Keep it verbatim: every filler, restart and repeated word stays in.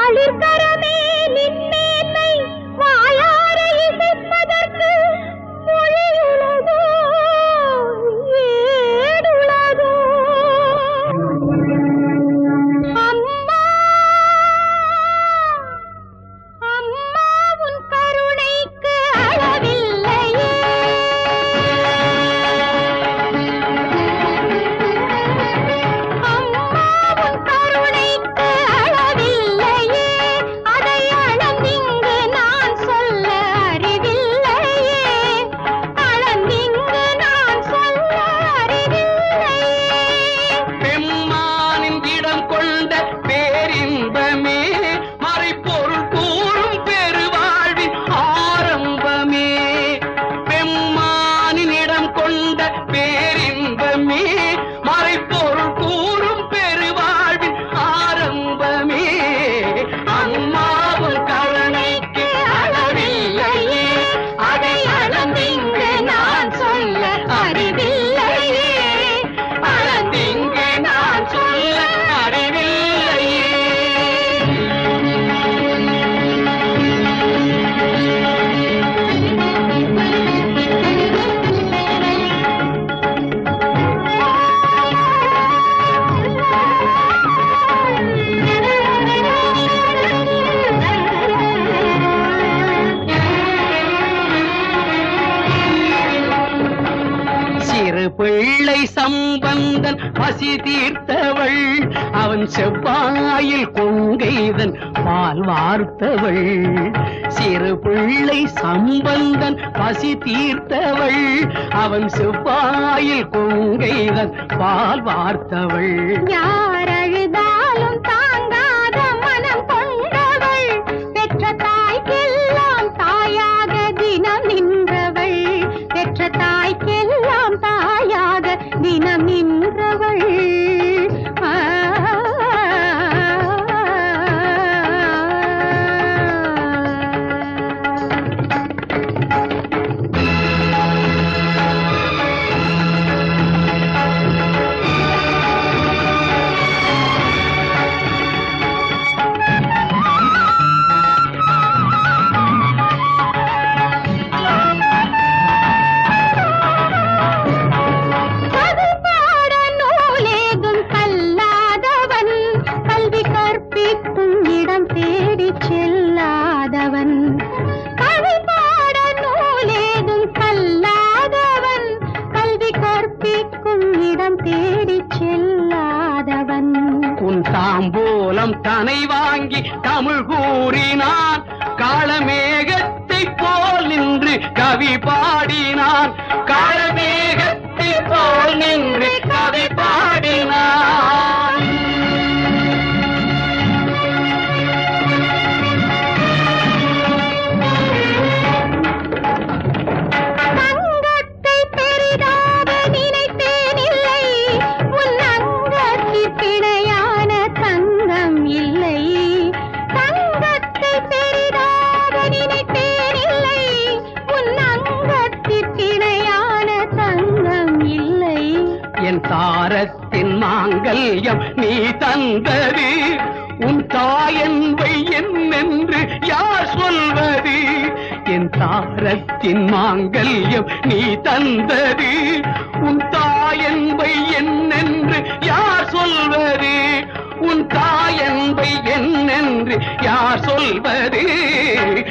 தளிர்கரமே நின்னேனை வாயார இசைப்பதற்கு மொழியுலகோ ஏடுலகோ. அம்மா அம்மா உன் கருணைக்கு அளவில்லையே. அம்மா உன் கருணைக்கு அளவில்லையே. அதை அளந்திங்கு நான் சொல்ல அறிவில்லையே. அளந்திங்கு நான் சொல்ல அறிவில்லையே. பெம்மானின் இடம் கொண்ட பேரின்பமே மறைப்பொருள் கூறும் பெருவாழ்வின் ஆரம்பமே. பெம்மானின் இடம் கொண்ட பேரின்பமே மறைப்பொருள் கூறும் பெருவாழ்வின் ஆரம்பமே. அம்மாவும் கருணைக்கு அளவில்லையே. அதை அளந்திங்கு நான் சொல்ல அறிவில்லையே. அளந்திங்கு நான் சொல்ல அறிவில்லையே. சிறு பிள்ளை சம்பந்தன் பசி தீர்த்தவள், அவன் செவ்வாயில் கொங்கைதன் பால் வார்த்தவள். சிறு பிள்ளை சம்பந்தன் பசி தீர்த்தவள், அவன் செவ்வாயில் கொங்கைதன் பால் வார்த்தவள். யார் அழுதாலும் தாங்காத மனம் கொண்டவள், பெற்ற தாய்க்கெல்லாம் தாயாக தினம் நின்றவள். பெற்ற தாய்க்கெல்லாம் தாயாக தினம் நின்றவள். ஆ உன் தாம்பூலம் தனை வாங்கி தமிழ் கூறினான், காளமேகத்தை போல் நின்று கவி பாடினான். காளமேகத்தை போல் நின்று கவி பாடினான். என் தாரத்தின் மாங்கல்யம் நீ தந்தது, உன் தாயன்பை என்னென்று யார் சொல்வது. என் தாரத்தின் மாங்கல்யம் நீ தந்தது, உன் தாயன்பை என்னென்று யார் சொல்வது. உன் தாயன்பை என்னென்று யார் சொல்வது.